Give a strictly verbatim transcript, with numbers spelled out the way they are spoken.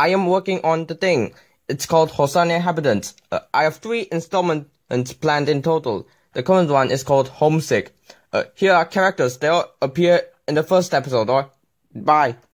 I am working on the thing. It's called Hosane Inhabitants. Uh, I have three installments planned in total. The current one is called Homesick. Uh, here are characters. They'll appear in the first episode. Or bye.